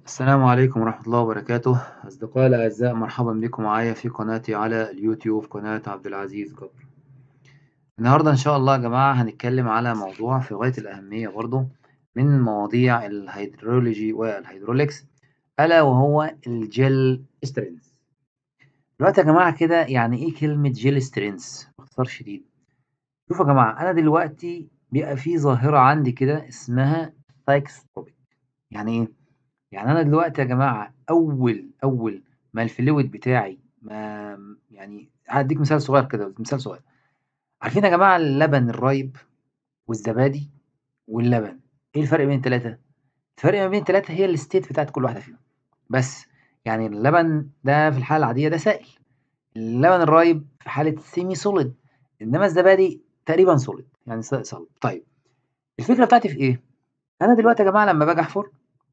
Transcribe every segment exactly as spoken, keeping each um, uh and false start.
السلام عليكم ورحمة الله وبركاته. أصدقائي الأعزاء، مرحبا بكم معايا في قناتي على اليوتيوب، قناة عبد العزيز جبر. النهاردة إن شاء الله يا جماعة هنتكلم على موضوع في غاية الأهمية برضو من مواضيع الهيدرولوجي والهيدروليكس، ألا وهو الجيل سترينث. دلوقتي يا جماعة كده، يعني إيه كلمة جيل سترينث باختصار شديد؟ شوفوا يا جماعة، أنا دلوقتي بيبقى في ظاهرة عندي كده اسمها ثايكستروبيك. يعني إيه؟ يعني أنا دلوقتي يا جماعة أول أول ما الfluid بتاعي ما يعني هادّيك مثال صغير كده، مثال صغير. عارفين يا جماعة اللبن الرايب والزبادي واللبن، إيه الفرق بين التلاتة؟ الفرق ما بين التلاتة هي الstate بتاعة كل واحدة فيهم. بس يعني اللبن ده في الحالة العادية ده سائل، اللبن الرايب في حالة semi solid، إنما الزبادي تقريبًا solid يعني ص صلب. طيب الفكرة بتاعتي في إيه؟ أنا دلوقتي يا جماعة لمّا باجي أحفر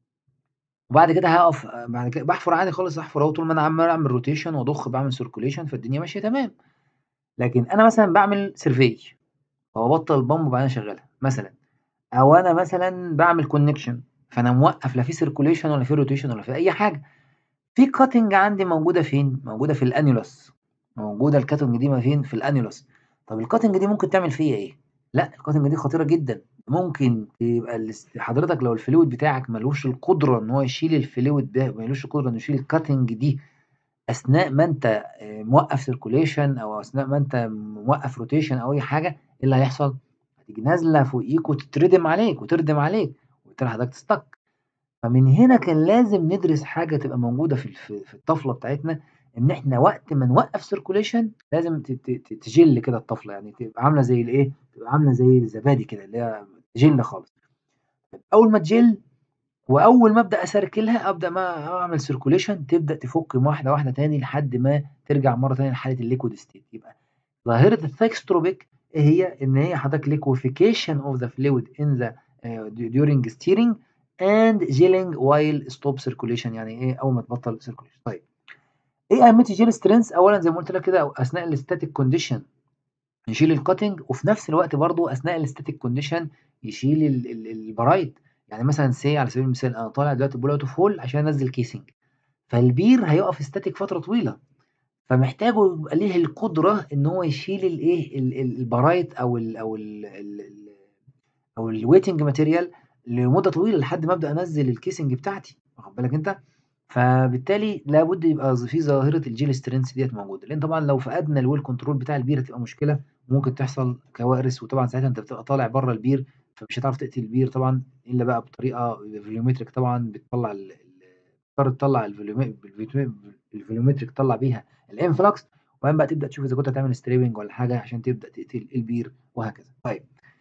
وبعد كده هاقف بعد كده باحفر عادي خالص، أحفر أهو طول ما أنا عمّال أعمل روتيشن وأضخ باعمل circulation فالدنيا ماشية تمام. لكن أنا مثلًا باعمل survey وابطّل البامب وبعدين أشغّلها مثلًا، أو أنا مثلًا باعمل connection فأنا موقّف لا في circulation ولا في rotation ولا في أي حاجة. في cutting عندي موجودة فين؟ موجودة في الannulus، موجودة الcutting دي ما فين؟ في الannulus. طَب الcutting دي ممكن تعمل فيّا إيه؟ لأ الcutting دي خطيرة جدًا، ممكن يبقى الاس حضرتك لو الfluid بتاعك ما لوش القدرة إن هو يشيل الfluid ده، ما لوش القدرة إنه يشيل الcutting دي أثناء ما أنت آآ موقّف circulation أو أثناء ما أنت موقّف rotation أو أي حاجة، إيه اللي هيحصل؟ هتيجي نازلة فوقيك وتتردم عليك وتردم عليك، وبالتالي حضرتك تstuck. فمن هنا كان لازم ندرس حاجة تبقى موجودة في الف في الطفلة بتاعتنا، إن إحنا وقت ما نوقّف circulation لازم ت ت ت تجِل كده الطفلة، يعني تبقى عاملة زي الإيه، تبقى عاملة زي الزبادي كده اللي هي تجِل خالص. أول ما تجِل وأول ما أبدأ أسركلها أبدأ ما أعمل circulation تبدأ تفُك واحدة، واحدة تاني لحد ما ترجع مرّة تانية لحالة الliquid state. يبقى ظاهرة الthixotropic إيه هي؟ إن هي حضرتك liquefaction of the fluid in the آآ d during steering and gelling while stop circulation، يعني إيه، أول ما تبطّل circulation. طيب إيه أهمية الgel strength؟ أولًا زي ما قُلت لك كده أثناء الstatic condition يشيل الcutting، وفي نفس الوقت برضه أثناء الstatic condition يشيل ال ال البرايد. يعني مثلًا say على سبيل المثال أنا طالع دلوقتي بOut of hole عشان أنزّل casing، فالبير هيقف static فترة طويلة، فمحتاجه يبقى ليه القدرة إن هو يشيل الإيه، ال ال البرايت أو ال أو ال ال ال أو الweighting material لمدة طويلة لحد ما أبدأ أنزّل الcasing بتاعتي، واخد بالك أنت؟ فبالتالي لابد يبقى ظ في ظاهرة الgel strength ديّة موجودة، لإن طبعًا لو فقدنا الwell control بتاع البير هتبقى مشكلة وممكن تحصل كوارث، وطبعًا ساعتها أنت بتبقى طالع برّه البير، فمش هتعرف تقتل البير طبعًا إلا بقى بطريقة volumetric طبعًا بتطلّع ال ال تضطر تطلّع الvolume بالفيتو الvolumetric تطلّع بيها الinflux، وبعدين بقى تبدأ تشوف إذا كنت هتعمل stripping والّا حاجة عشان تبدأ تقتل البير وهكذا. طيب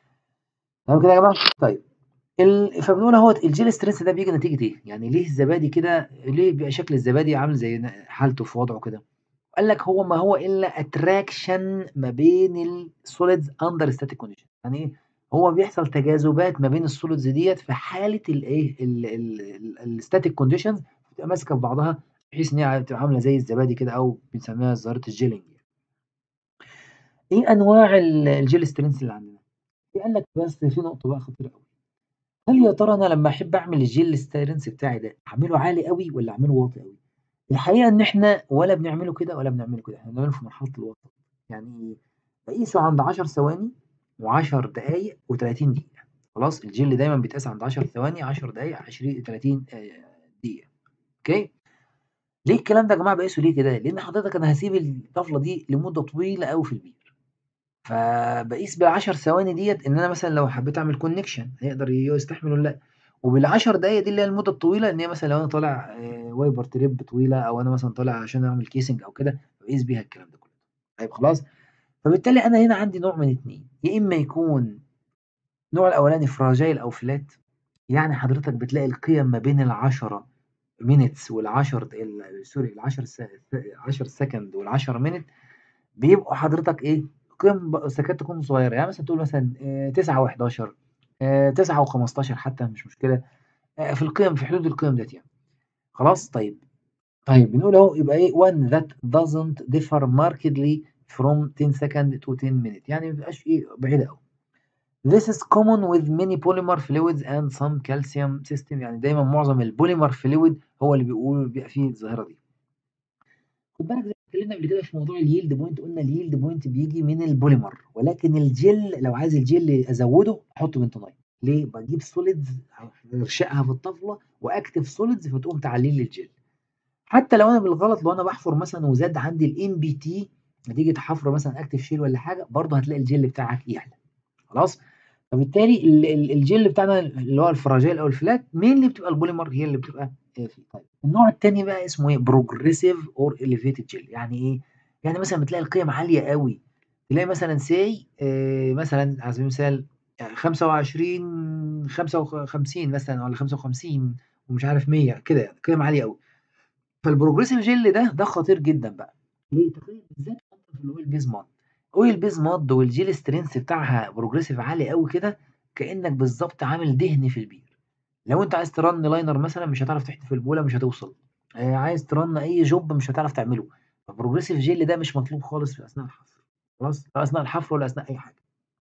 تمام كده يا جماعة؟ طيب ال فبنقول أهوّة الgel stress ده بييجي نتيجة إيه؟ يعني ليه الزبادي كده، ليه بيبقى شكل الزبادي عامل زي ن حالته في وضعه كده؟ قال لك هو ما هو إلا attraction ما بين الsolids under static condition. يعني إيه؟ هو بيحصل تجاذبات ما بين الsolids ديّة في حالة الإيه، ال ال ال الstatic conditions بتبقى ماسكة في بعضها بحيث إن هي بتبقى عاملة زي الزبادي كده أو بنسميها ظاهرة الgelling. إيه أنواع ال الgel strength اللي عندنا؟ قال لك بس في نقطة بقى خطيرة أوي. هل يا ترى أنا لمّا أحب أعمل الgel strength بتاعي ده أعمله عالي أوي والّا أعمله واطي أوي؟ الحقيقة إن إحنا ولا بنعمله كده ولا بنعمله كده، إحنا بنعمله في مرحلة الوسط. يعني باقيسه عند عشر ثواني و10 دقايق و30 دقيقة. خلاص، الgel دايمًا بيتقاس عند عشر ثواني، عشر دقايق، عشرين تلاتين آآ دقيقة. أوكي؟ ليه الكلام ده يا جماعة باقيسه ليه كده؟ لإن حضرتك أنا هاسيب الطفلة دي لمدة طويلة أوي في البير. فباقيس بالعشر ثواني ديّة إن أنا مثلًا لو حبيت أعمل connection هيقدر يستحمل والّا لأ، وبالعشر دقايق دي اللي هي المدة الطويلة إن هي مثلًا لو أنا طالع آآ wiper trip طويلة أو أنا مثلًا طالع عشان أعمل casing أو كده، باقيس بيها الكلام ده كله. طيب خلاص، فبالتالي أنا هنا عندي نوع من اتنين، يا إما يكون النوع الأولاني fragile أو flat، يعني حضرتك بتلاقي القيم ما بين العشرة minutes والعشر د ال sorry العشر س عشر second والعشرة minute بيبقوا حضرتك إيه، قيم ب تكاد تكون صغيرة، يعني مثلًا تقول مثلًا آآ تسعة وحداشر آآ تسعة وخمستاشر حتى مش مشكلة، آآ في القيم في حدود القيم ديّة يعني. خلاص، طيب، طيب بنقول أهو يبقى إيه one that doesn't differ markedly from ten second to ten minute، يعني ما بيبقاش إيه بعيدة أوي. This is common with many polymer fluids and some calcium system. يعني دايما معظم البوليمر فلويد هو اللي بيقول بيبقى فيه الظاهرة دي. خد بالك زي ما اتكلمنا قبل كده في موضوع اليلد بوينت، قلنا اليلد بوينت بيجي من البوليمر، ولكن الجل لو عايز الجل ازوده احط بنتونايت. ليه؟ بجيب سوليدز ارشقها في الطفله واكتف سوليدز فتقوم تعلي لي الجل. حتى لو انا بالغلط، لو انا بحفر مثلا وزاد عندي الام بي تي نتيجه حفر مثلا اكتف شيل ولا حاجه، برضه هتلاقي الجل بتاعك يحلى. خلاص. فبالتالي ال- ال- الجل بتاعنا اللي هو الفراجيل او الفلات مين اللي بتبقى البوليمر هي اللي بتبقى آه، فيه. طيب النوع التاني بقى اسمه ايه؟ بروجريسيف اور اليفيتد جل. يعني ايه؟ يعني مثلا بتلاقي القيم عاليه قوي، تلاقي مثلا سي مثلا على سبيل المثال يعني خمسة وعشرين خمسة وخمسين مثلا ولا خمسة وخمسين ومش عارف مية كده، يعني قيم عاليه قوي. فالبروجريسيف جل ده ده خطير جدا بقى. ليه؟ تخيل بالذات في الاويل بيز مود. اويل بيز مود والجيل سترينث بتاعها بروجريسيف عالي قوي كده، كانك بالظبط عامل دهن في البير. لو انت عايز ترن لاينر مثلا مش هتعرف تحدف البوله، مش هتوصل. آه عايز ترن اي جوب مش هتعرف تعمله. فبروجريسيف جيل ده مش مطلوب خالص في اثناء الحفر. خلاص، لا اثناء الحفر ولا اثناء اي حاجه.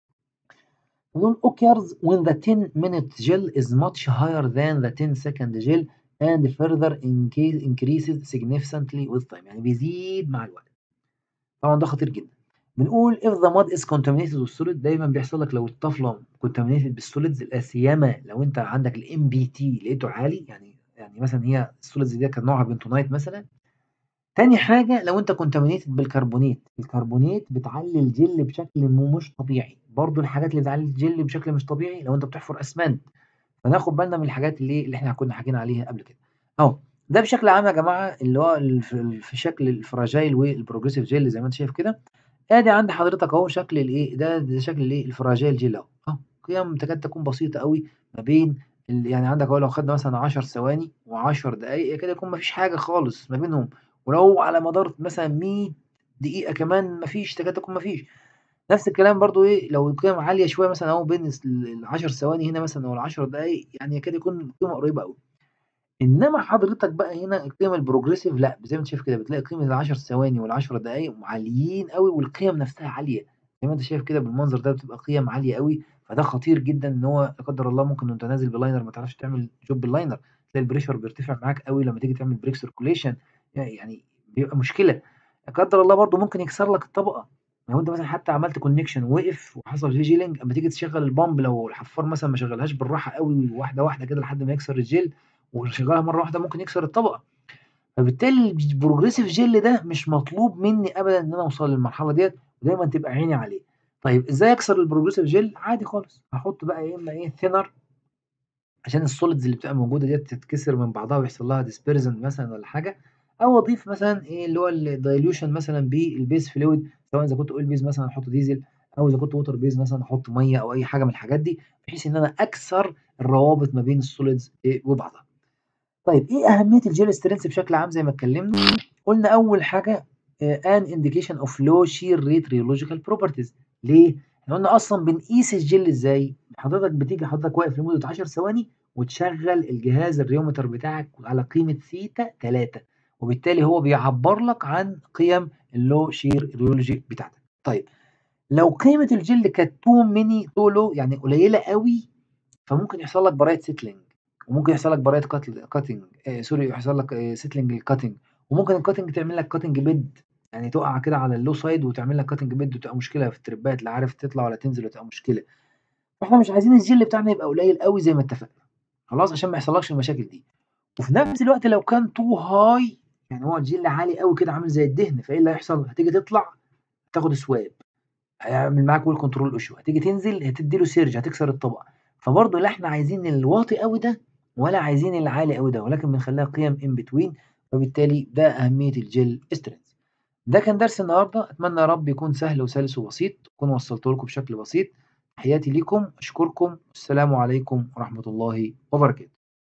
نقول occurs when the ten minute gel is much higher than the ten second gel and further increase- increases significantly with time. يعني بيزيد مع الوقت. طبعا ده خطير جدا. بنقول if the mud is contaminated with solid، دايما بيحصل لك لو الطفله contaminated بالسوليدز، لا سيما لو انت عندك الام بي تي لقيته عالي، يعني يعني مثلا هي السوليدز دي كان نوعها بنتونايت مثلا. تاني حاجة لو أنت contaminated بالكربونات، الكربونات بتعلي الجل بشكل م مش طبيعي، برضه الحاجات اللي بتعلي الجل بشكل مش طبيعي لو أنت بتحفر أسمنت، فناخد بالنا من الحاجات اللي اللي إحنا كنا حكينا عليها قبل كده. أهو ده بشكل عام يا جماعة اللي هو ال في في شكل الفراجايل والprogressive جل زي ما أنت شايف كده. آدي عند حضرتك أهو شكل الإيه، ده ده شكل الإيه، الفراجايل جل أهو، أهو قيم تكاد تكون بسيطة أوي ما بين ال يعني عندك أهو لو خدنا مثلًا عشر ثواني و10 دقايق يكاد يكون ما فيش حاجة خالص ما بينهم. ولو على مدار مثلًا مية دقيقة كمان ما فيش، تكاد تكون ما فيش. نفس الكلام برضه إيه، لو القيم عالية شوية مثلًا أهو بين الس العشر ثواني هنا مثلًا أو العشر دقايق، يعني يكاد يكون القيمة قريبة أوي. إنما حضرتك بقى هنا القيم الprogressive لأ، زي ما أنت شايف كده بتلاقي قيمة العشر ثواني والعشر دقايق عاليين أوي والقيم نفسها عالية. زي ما أنت شايف كده بالمنظر ده بتبقى قيم عالية أوي، فده خطير جدًا إن هو لا قدر الله ممكن وأنت نازل بliner ما تعرفش تعمل job بالliner، تلاقي الpressure بيرتفع معاك أوي لمّا تيجي تعمل break circulation، ي يعني بيبقى مشكلة. لا قدر الله برضه ممكن يكسر لك الطبقة. لو أنت مثلًا حتى عملت connection وقف وحصل فيه gelling، أمّا تيجي تشغّل البامب لو الحفّار مثلًا ما شغّلهاش بالراحة أوي واحدة، واحدة كده لحد ما يكسر الجل وشغّلها مرّة واحدة ممكن يكسر الطبقة. فبالتالي الprogressive gel ده مش مطلوب منّي أبدًا إن أنا أوصل للمرحلة ديّة، ودايمًا تبقى عيني عليه. طيب إزاي أكسر الprogressive gel؟ عادي خالص، هاحط بقى يا إمّا إيه thinner عشان الsolids اللي بتبقى موجودة ديّة تتكسر من بعضها ويحصل لها dispersion مثلًا والّا حاجة، أو أضيف مثلًا إيه اللي هو الdilution مثلًا بالbase fluid، سواء إذا كنت oil base مثلًا هاحط ديزل، أو إذا كنت water base مثلًا هاحط مَيّة أو أي حاجة من الحاجات دي، بحيث إن أنا أكسر الروابط ما بين الsolids إيه وبعضها. طيب إيه أهمية الgel strength بشكل عام زي ما اتكلمنا؟ قُلنا أول حاجة آآ an indication of low shear rate rheological properties. ليه؟ إحنا قُلنا أصلًا بنقيس الgel إزاي؟ حضرتك بتيجي حضرتك واقف لمدة عشر ثواني وتشغّل الجهاز الريومتر بتاعك على قيمة ثيتا تلاتة، وبالتالي هو بيعبّر لك عن قيم الlow shear rheology بتاعتك. طيب لو قيمة الgel كانت too many too low يعني قليلة أوي، فممكن يحصل لك براءة settling، وممكن يحصل لك براءة قتل cutting آآ sorry يحصل لك آآ settling للcutting، وممكن الcutting تعمل لك cutting bed، يعني تُقع كده على الlow side وتعمل لك cutting bed وتبقى مشكلة في التربّات لا عارف تطلع ولا تنزل وتبقى مشكلة. فإحنا مش عايزين الجِل بتاعنا يبقى قليل أوي زي ما اتفقنا، خلاص، عشان ما يحصلكش المشاكل دي. وفي نفس الوقت لو كان too high يعني هو الجِل عالي أوي كده عامل زي الدهن، فإيه اللي هيحصل؟ هتيجي تطلع هتاخد swab، هيعمل معاك well control issue، هتيجي تنزل هتدّي له surge هتكسر الطبقة. فبرضه لا إحنا عايزين الواطي أوي ده ولا عايزين العالي أوي ده، ولكن بنخلّيها قيم in between، فبالتالي ده أهمية الgel strength. ده كان درس النهارده، أتمنى يا رب يكون سهل وسلس وبسيط، أكون وصّلته لكم بشكل بسيط. تحياتي ليكم، أشكركم، والسلام عليكم ورحمة الله وبركاته.